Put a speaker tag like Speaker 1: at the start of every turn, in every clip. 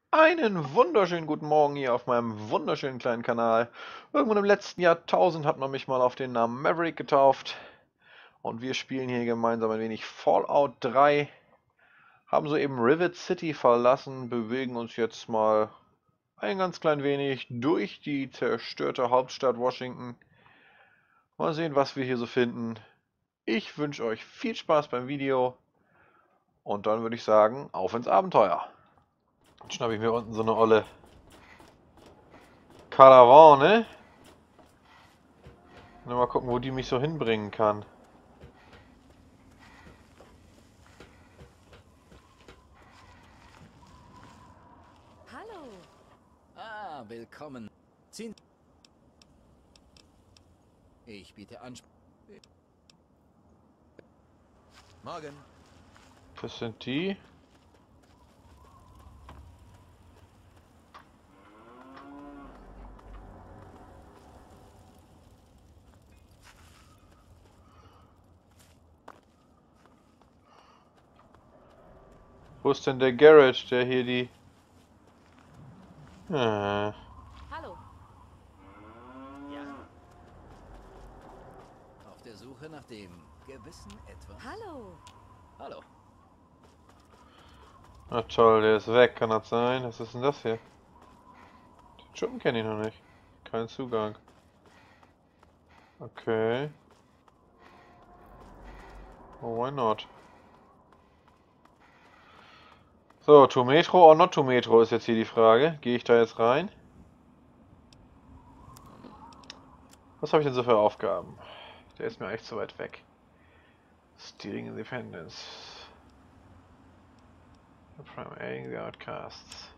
Speaker 1: Einen wunderschönen guten Morgen hier auf meinem wunderschönen kleinen Kanal. Irgendwann im letzten Jahrtausend hat man mich mal auf den Namen Maverick getauft. Und wir spielen hier gemeinsam ein wenig Fallout 3. Haben soeben Rivet City verlassen, bewegen uns jetzt mal ein ganz klein wenig durch die zerstörte Hauptstadt Washington. Mal sehen, was wir hier so finden. Ich wünsche euch viel Spaß beim Video. Und dann würde ich sagen, auf ins Abenteuer. Dann schnappe ich mir unten so eine olle Karawane. Mal gucken, wo die mich so hinbringen kann.
Speaker 2: Hallo.
Speaker 3: Willkommen. Ziehen. Ich biete Anspruch. Morgen.
Speaker 1: Was sind die? Wo ist denn der Garrett, der hier die...
Speaker 2: Hallo.
Speaker 3: Ja. Auf der Suche nach dem gewissen etwas.
Speaker 2: Hallo.
Speaker 3: Hallo.
Speaker 1: Na toll, der ist weg, kann das sein? Was ist denn das hier? Den Schuppen kenne ich noch nicht. Kein Zugang. Okay. Oh, why not? So, to Metro or not to Metro ist jetzt hier die Frage. Gehe ich da jetzt rein? Was habe ich denn so für Aufgaben? Der ist mir echt zu weit weg. Stealing Independence. Primating the Outcasts.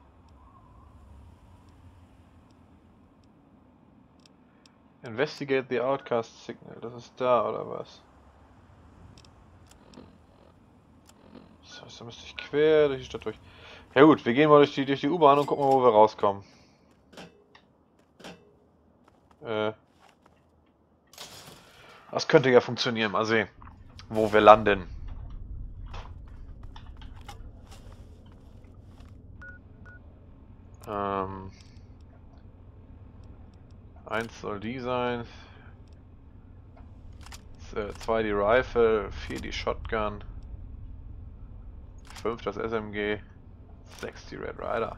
Speaker 1: Investigate the Outcast Signal. Das ist da, oder was? Das heißt, da müsste ich quer durch die Stadt durch. Ja gut, wir gehen mal durch die U-Bahn und gucken mal, wo wir rauskommen. Das könnte ja funktionieren. Mal sehen, wo wir landen. Eins soll die sein. 2 die Rifle, 4 die Shotgun, 5 das SMG, 6 die Red Rider.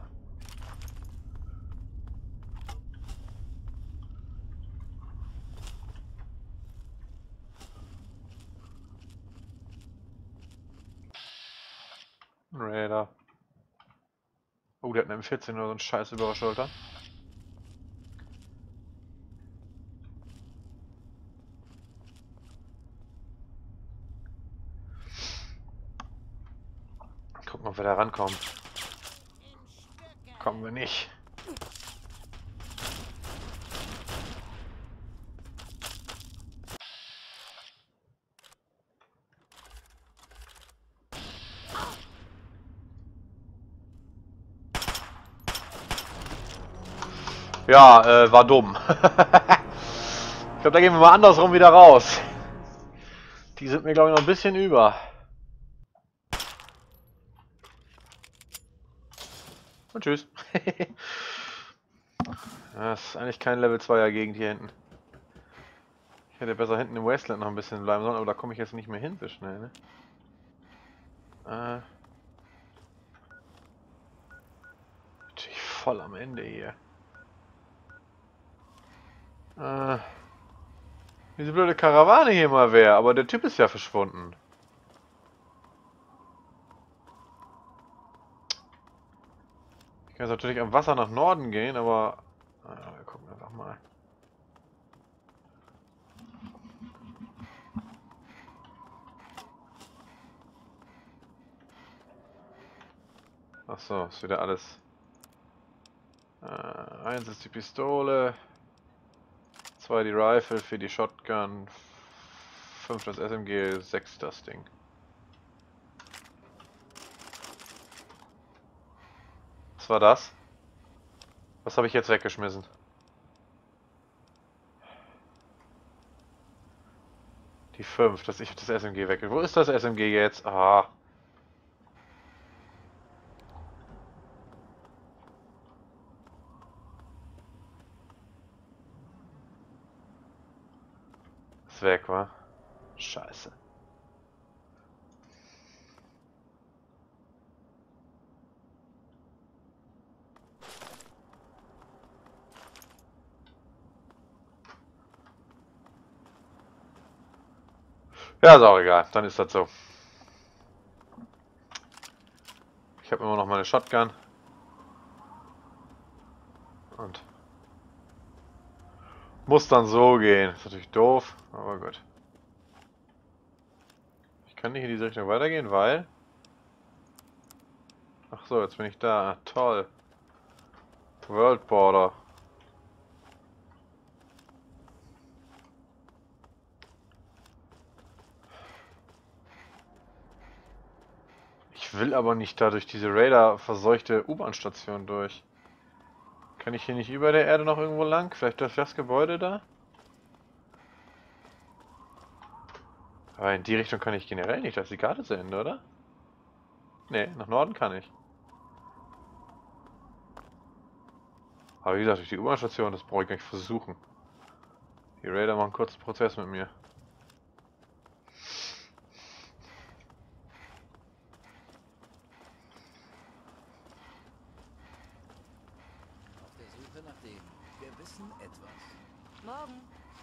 Speaker 1: Raider. Oh, der hat eine M14 oder so einen Scheiß über der Schulter. Gucken, ob wir da rankommen. Kommen wir nicht. Ja, war dumm. Ich glaube, da gehen wir mal andersrum wieder raus. Die sind mir, glaube ich, noch ein bisschen über. Und tschüss. Das ist eigentlich kein Level 2er Gegend hier hinten. Ich hätte besser hinten im Wasteland noch ein bisschen bleiben sollen, aber da komme ich jetzt nicht mehr hin so schnell, ne? Natürlich voll am Ende hier. Diese blöde Karawane hier mal wäre, aber der Typ ist ja verschwunden. Ich kann jetzt natürlich am Wasser nach Norden gehen, aber... wir gucken einfach mal. Achso, ist wieder alles. 1 ist die Pistole, 2 die Rifle, 4 die Shotgun, 5 das SMG, 6 das Ding. Was war das? Was habe ich jetzt weggeschmissen? Die 5, ich habe das SMG weggeschmissen. Wo ist das SMG jetzt? Ah. ist weg, wa? Scheiße. Ja, ist auch egal. Dann ist das so. Ich habe immer noch meine Shotgun. Und muss dann so gehen. Ist natürlich doof, aber gut. Ich kann nicht in diese Richtung weitergehen, weil... Ach so, jetzt bin ich da. Toll. World Border. Ich will aber nicht da durch diese Radar-verseuchte U-Bahn-Station durch. Kann ich hier nicht über der Erde noch irgendwo lang? Vielleicht durch das Gebäude da? Aber in die Richtung kann ich generell nicht, da ist die Karte zu Ende, oder? Ne, nach Norden kann ich. Aber wie gesagt, durch die U-Bahn-Station, das brauche ich gar nicht versuchen. Die Raider machen einen kurzen Prozess mit mir.
Speaker 3: Auf der Suche nach dem gewissen Etwas.
Speaker 2: Morgen.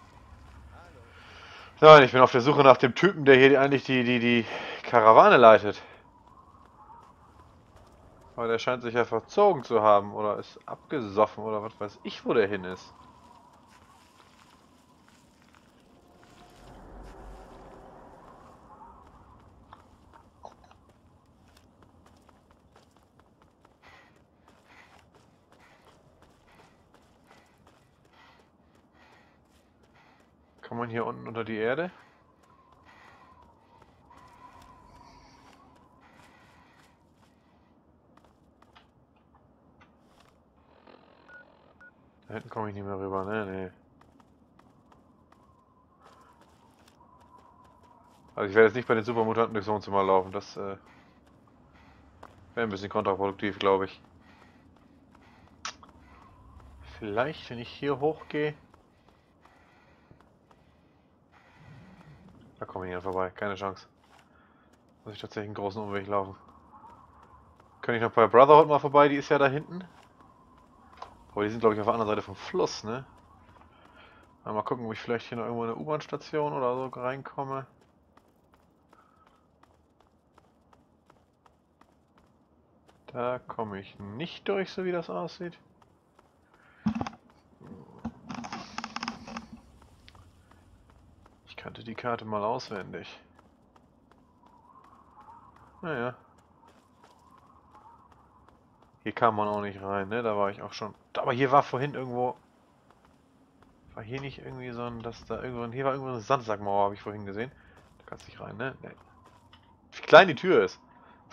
Speaker 3: Hallo.
Speaker 1: Nein, ich bin auf der Suche nach dem Typen, der hier eigentlich die Karawane leitet. Aber der scheint sich ja verzogen zu haben oder ist abgesoffen oder was weiß ich, wo der hin ist. Kann man hier unten unter die Erde? Da hinten komme ich nicht mehr rüber, ne? Nee. Also ich werde jetzt nicht bei den Supermutanten durchs Wohnzimmer laufen, das wäre ein bisschen kontraproduktiv, glaube ich. Vielleicht, wenn ich hier hochgehe... Da komme ich nicht vorbei, keine Chance. Muss ich tatsächlich einen großen Umweg laufen. Könnte ich noch bei Brotherhood mal vorbei, die ist ja da hinten. Aber die sind, glaube ich, auf der anderen Seite vom Fluss, ne? Mal gucken, ob ich vielleicht hier noch irgendwo in eine U-Bahn-Station oder so reinkomme. Da komme ich nicht durch, so wie das aussieht. Ich kannte die Karte mal auswendig. Naja. Hier kam man auch nicht rein, ne? Da war ich auch schon. Aber hier war vorhin irgendwo... War hier nicht irgendwie so ein... Dass da irgendwo... Hier war irgendwo eine Sandsackmauer, habe ich vorhin gesehen. Da kannst du nicht rein, ne? Nee. Wie klein die Tür ist.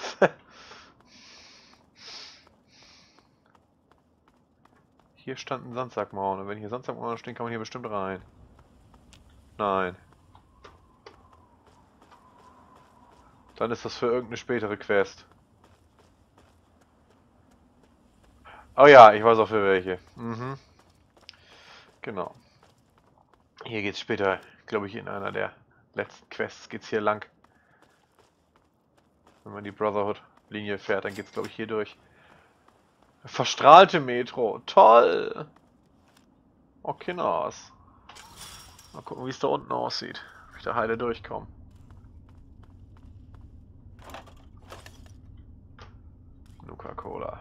Speaker 1: Hier standen Sandsackmauern. Und wenn hier Sandsackmauern stehen, kann man hier bestimmt rein. Nein. Dann ist das für irgendeine spätere Quest. Oh ja, ich weiß auch für welche. Mhm. Genau. Hier geht's später, glaube ich, in einer der letzten Quests geht's hier lang. Wenn man die Brotherhood-Linie fährt, dann geht's, glaube ich, hier durch. Verstrahlte Metro. Toll! Okay, nice. Mal gucken, wie es da unten aussieht. Ob ich da heile durchkomme. Nuka-Cola.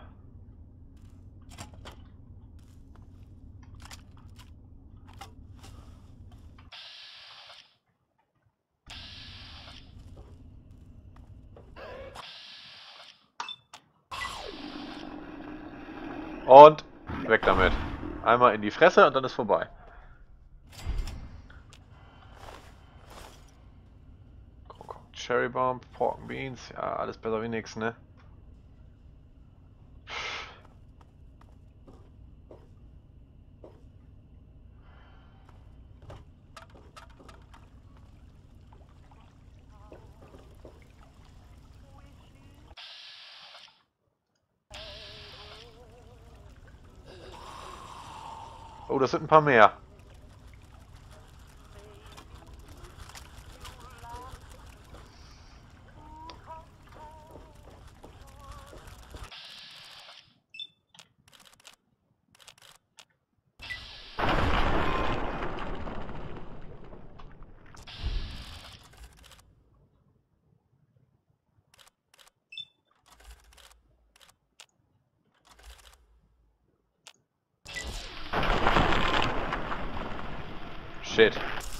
Speaker 1: Und weg damit. Einmal in die Fresse und dann ist vorbei. Cherry Bomb, Pork and Beans, ja, alles besser wie nix, ne? Oh, das sind ein paar mehr. Shit.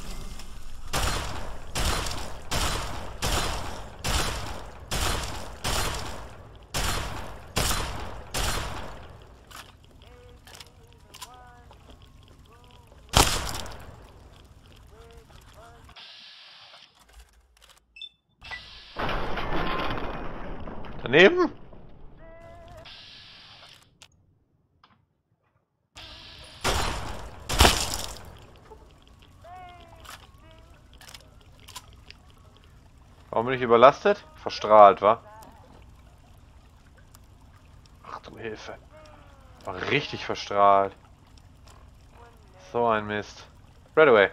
Speaker 1: Daneben? Warum bin ich überlastet? Verstrahlt, wa? Ach du Hilfe. War richtig verstrahlt. So ein Mist. Right away.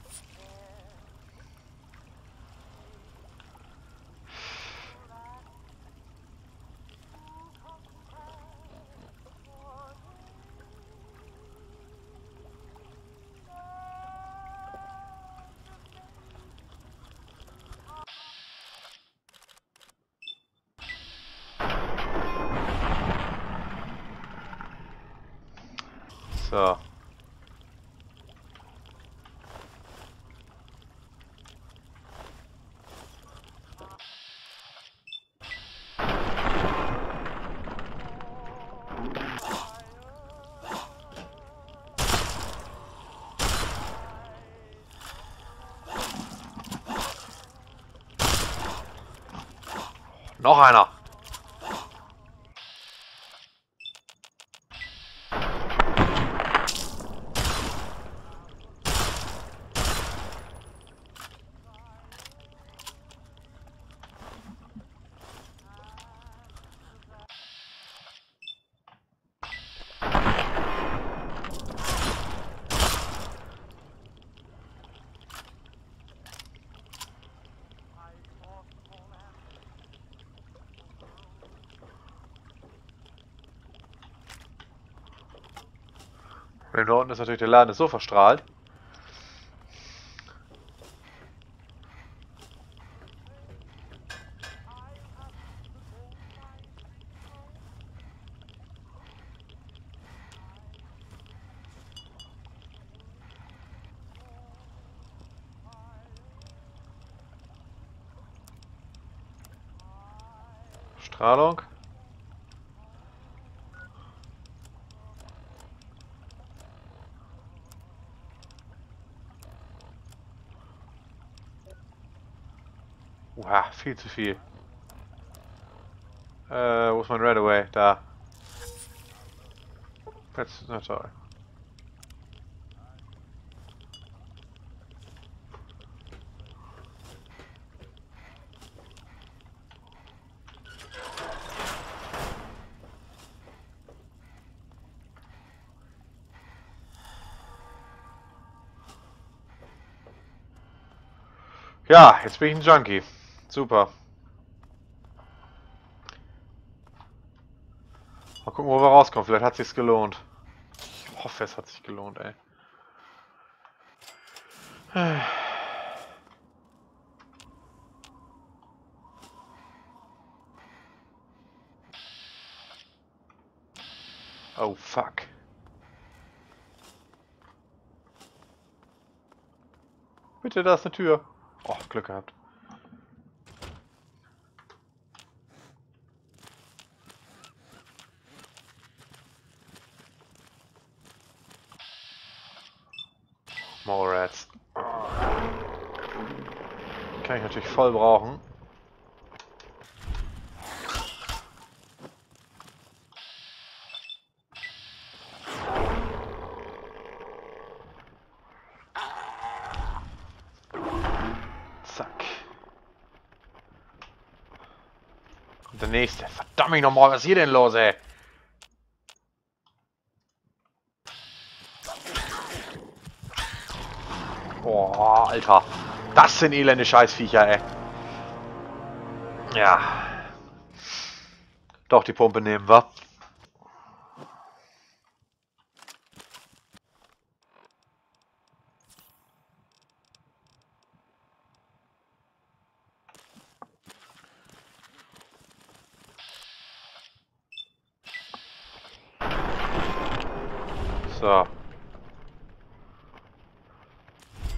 Speaker 1: So. Noch einer. Da unten ist natürlich der Laden so verstrahlt. Strahlung. Viel zu viel. Wo ist mein Right Away? Da. Jetzt, na toll. Ja, jetzt bin ich ein Junkie. Super. Mal gucken, wo wir rauskommen. Vielleicht hat es sich gelohnt. Ich hoffe, es hat sich gelohnt, ey. Oh, fuck. Bitte, da ist eine Tür. Oh, Glück gehabt. More Rats. Kann ich natürlich voll brauchen. Zack. Und der nächste. Verdammt nochmal, was ist hier denn los, ey? Boah, Alter. Das sind elende Scheißviecher, ey. Ja. Doch, die Pumpe nehmen wir. So.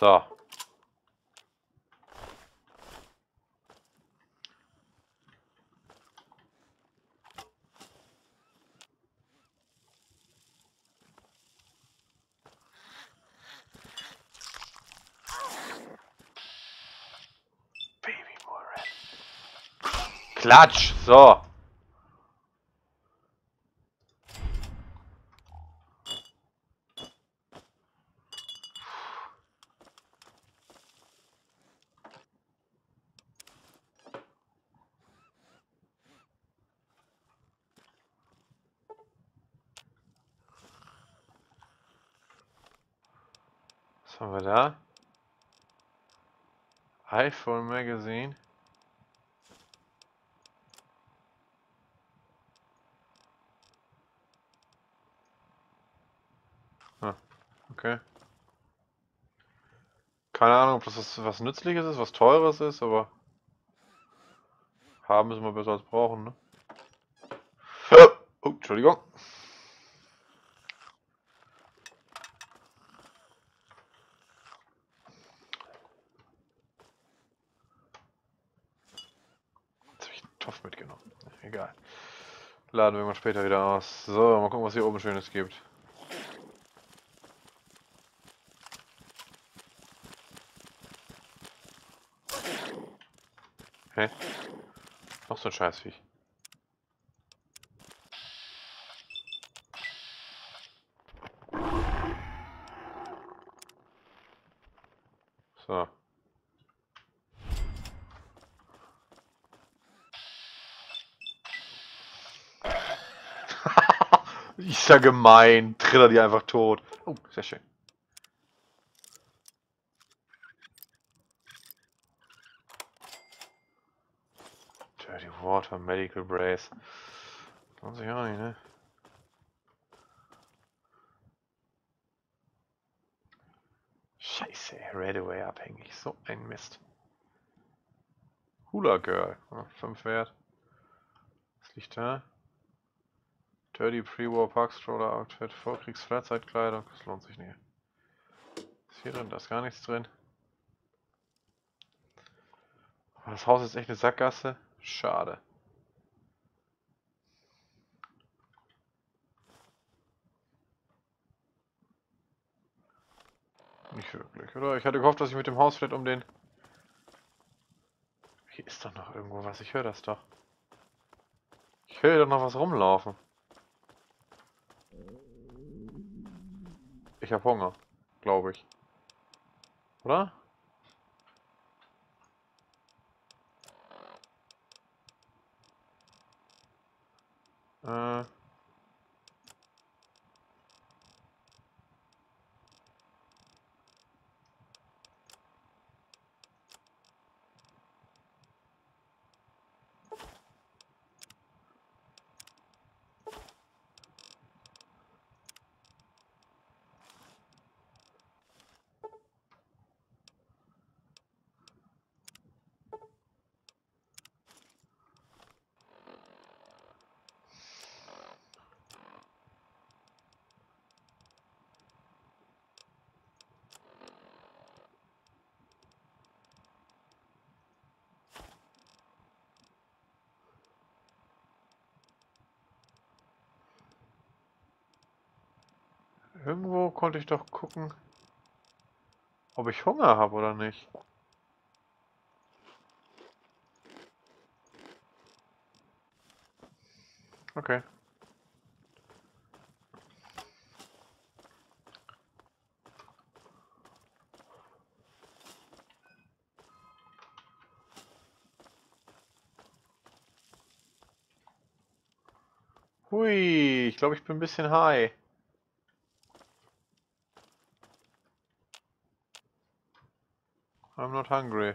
Speaker 1: So. Baby Moran. Klatsch! So. Was haben wir da? iPhone Magazine. Ah, okay. Keine Ahnung, ob das was Nützliches ist, was Teures ist, aber haben ist immer besser als brauchen, ne? Oh, Entschuldigung. Jetzt habe ich einen Topf mitgenommen. Egal. Laden wir mal später wieder aus. So, mal gucken, was hier oben Schönes gibt. Hä? Noch so ein Scheißviech. So. Ist ja gemein. Triller die einfach tot. Oh, sehr schön. Dirty Water, Medical Brace. Lohnt sich auch nicht, ne? Scheiße, Redaway abhängig. So ein Mist. Hula Girl. 5 wert. Was liegt da? Dirty Pre-War Park Stroller Outfit. Vorkriegs-Freizeitkleidung. Das lohnt sich nicht. Ist hier drin? Da ist gar nichts drin. Das Haus ist echt eine Sackgasse. Schade. Nicht wirklich, oder? Ich hatte gehofft, dass ich mit dem Haus vielleicht um den... Hier ist doch noch irgendwo was. Ich höre das doch. Ich höre doch noch was rumlaufen. Ich habe Hunger, glaube ich. Oder? Äh... Irgendwo konnte ich doch gucken, ob ich Hunger habe oder nicht. Okay. Hui, ich glaube, ich bin ein bisschen high. I'm not hungry.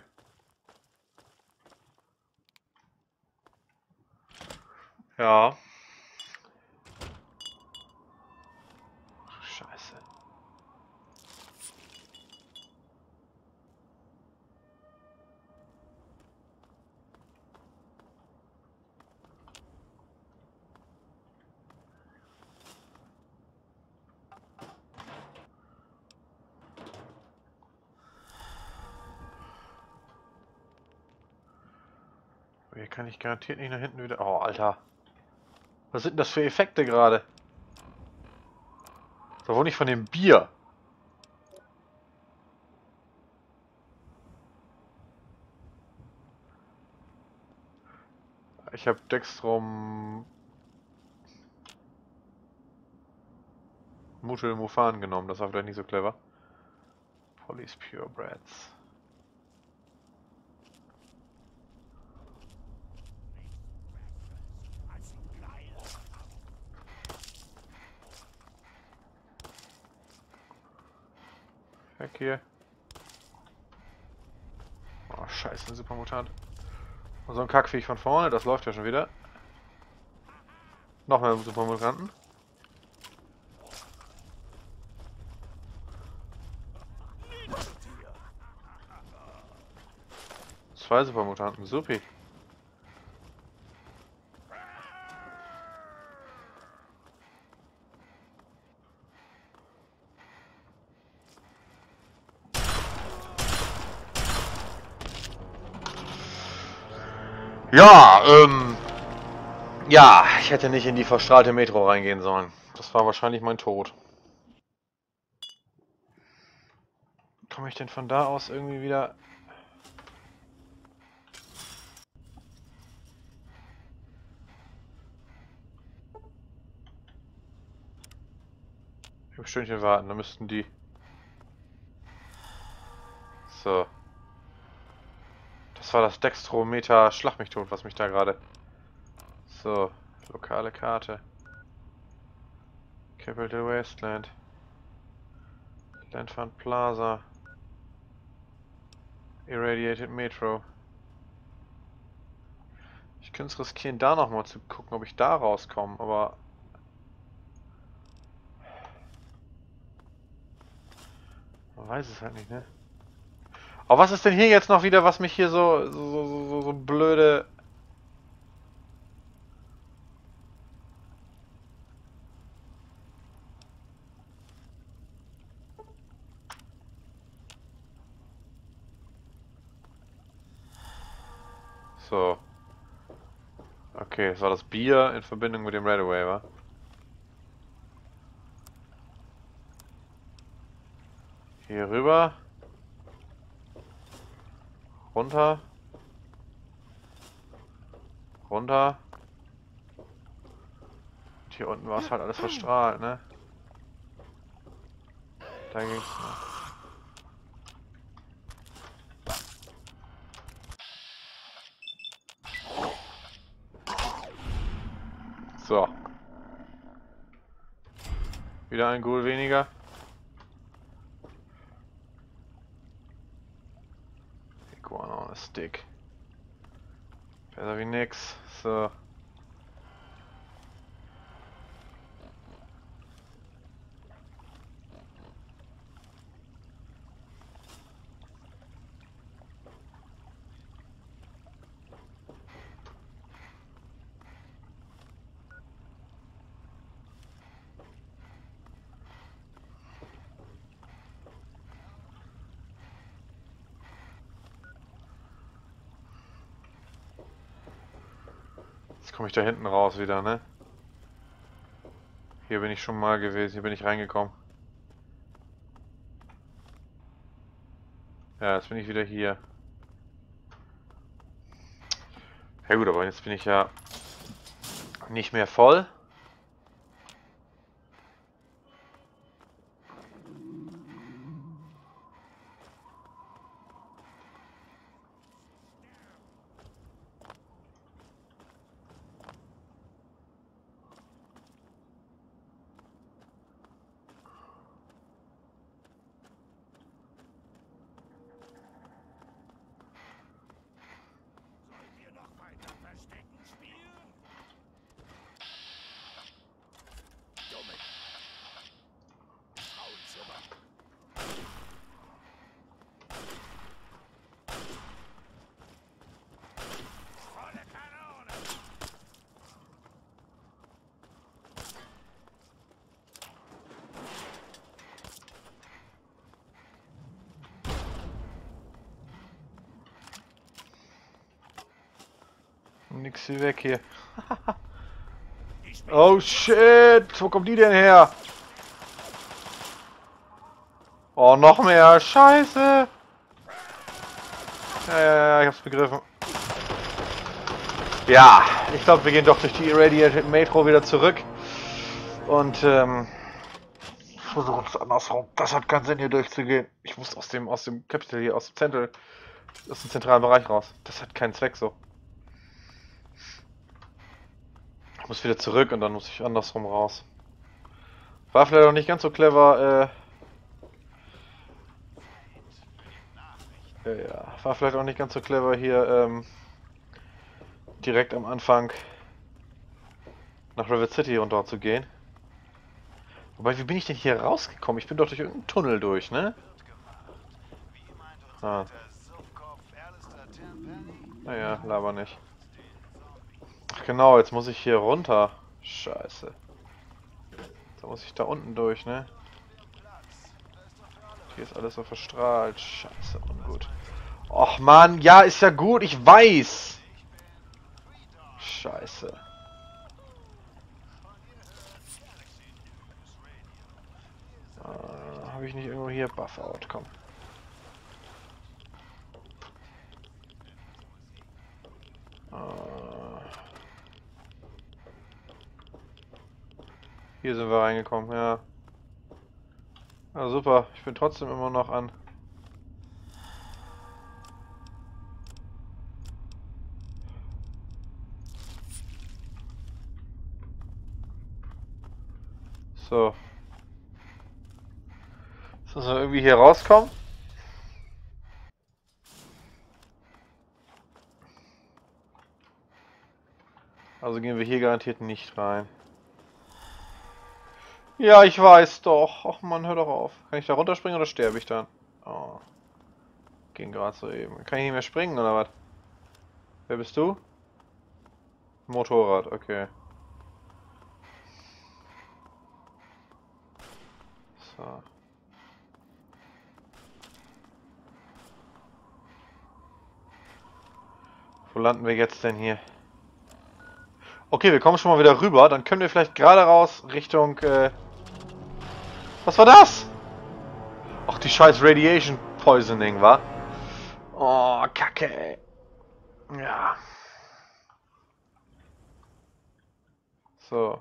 Speaker 1: Ja. Scheiße. Hier kann ich garantiert nicht nach hinten wieder... Oh, Alter. Was sind denn das für Effekte gerade? Doch wohl nicht von dem Bier. Ich habe Dextrum... Mutel Mufan genommen. Das war vielleicht nicht so clever. Police Purebreds. Weg hier. Oh, scheiße, ein Supermutant. Und so ein Kackviech von vorne, das läuft ja schon wieder. Noch mehr Supermutanten. Zwei Supermutanten, supi. Ja, ja, ich hätte nicht in die verstrahlte Metro reingehen sollen. Das war wahrscheinlich mein Tod. Komme ich denn von da aus irgendwie wieder... Ein Stündchen warten, dann müssten die... So. Das war das Dextrometer Schlag mich tot, was mich da gerade... So, lokale Karte. Capital Wasteland. Landfund Plaza. Irradiated Metro. Ich könnte es riskieren, da nochmal zu gucken, ob ich da rauskomme, aber... Man weiß es halt nicht, ne? Aber was ist denn hier jetzt noch wieder, was mich hier so blöde... So. Okay, das war das Bier in Verbindung mit dem Redaway, wa? Hier rüber. Runter. Runter. Und hier unten war es halt alles verstrahlt, ne? Da ging's noch. So. Wieder ein Ghoul weniger. Iguana on a stick. Besser wie nix. So. Jetzt komme ich da hinten raus wieder, ne? Hier bin ich schon mal gewesen, hier bin ich reingekommen. Ja, jetzt bin ich wieder hier. Ja gut, aber jetzt bin ich ja nicht mehr voll. nix wie weg hier. Oh shit, wo kommt die denn her? Oh, noch mehr, scheiße. Ja, ich hab's begriffen. Ja, ich glaube, wir gehen doch durch die Irradiated Metro wieder zurück. Und, versuchen es andersrum. Das hat keinen Sinn, hier durchzugehen. Ich muss aus dem Capital hier, aus dem zentralen Bereich raus. Das hat keinen Zweck so. Ich muss wieder zurück und dann muss ich andersrum raus. War vielleicht auch nicht ganz so clever, ja, war vielleicht auch nicht ganz so clever hier, direkt am Anfang nach Rivet City runter zu gehen. Wobei, wie bin ich denn hier rausgekommen? Ich bin doch durch irgendeinen Tunnel durch, ne? Ah. Naja, laber nicht. Ach genau, jetzt muss ich hier runter. Scheiße. Da muss ich da unten durch, ne? Hier ist alles so verstrahlt. Scheiße, ungut. Och man, ja, ist ja gut, ich weiß. Scheiße. Habe ich nicht irgendwo hier Buff out? Komm. Hier sind wir reingekommen, ja. Ah, super. Ich bin trotzdem immer noch an. So. Jetzt müssen wir irgendwie hier rauskommen. Also gehen wir hier garantiert nicht rein. Ja, ich weiß doch. Ach man, hör doch auf. Kann ich da runterspringen oder sterbe ich dann? Oh. Ging gerade so eben. Kann ich nicht mehr springen oder was? Wer bist du? Motorrad, okay. So. Wo landen wir jetzt denn hier? Okay, wir kommen schon mal wieder rüber. Dann können wir vielleicht gerade raus Richtung... Was war das? Ach, die scheiß Radiation Poisoning, wa? Oh, Kacke, ey. Ja. So.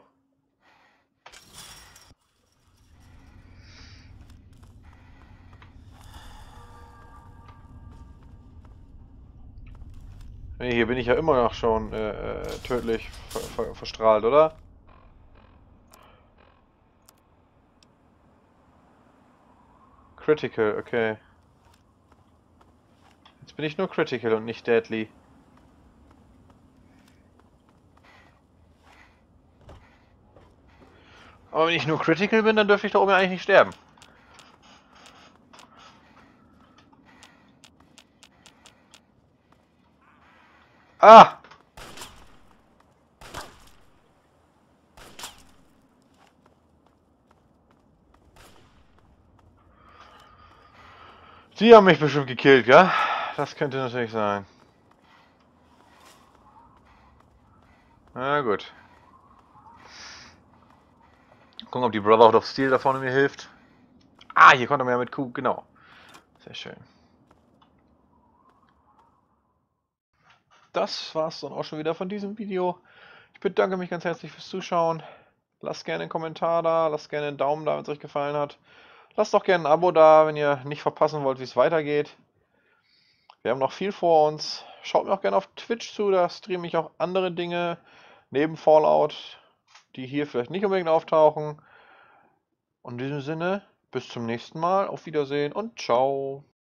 Speaker 1: Nee, hier bin ich ja immer noch schon tödlich verstrahlt, oder? Critical, okay. Jetzt bin ich nur Critical und nicht Deadly. Aber wenn ich nur Critical bin, dann dürfte ich da oben eigentlich nicht sterben. Ah! Sie haben mich bestimmt gekillt, ja? Das könnte natürlich sein. Na gut. Gucken, ob die Brotherhood of Steel da vorne mir hilft. Ah, hier konnte man ja mit Q, genau. Sehr schön. Das war's dann auch schon wieder von diesem Video. Ich bedanke mich ganz herzlich fürs Zuschauen. Lasst gerne einen Kommentar da, lasst gerne einen Daumen da, wenn es euch gefallen hat. Lasst doch gerne ein Abo da, wenn ihr nicht verpassen wollt, wie es weitergeht. Wir haben noch viel vor uns. Schaut mir auch gerne auf Twitch zu, da streame ich auch andere Dinge neben Fallout, die hier vielleicht nicht unbedingt auftauchen. Und in diesem Sinne, bis zum nächsten Mal, auf Wiedersehen und ciao.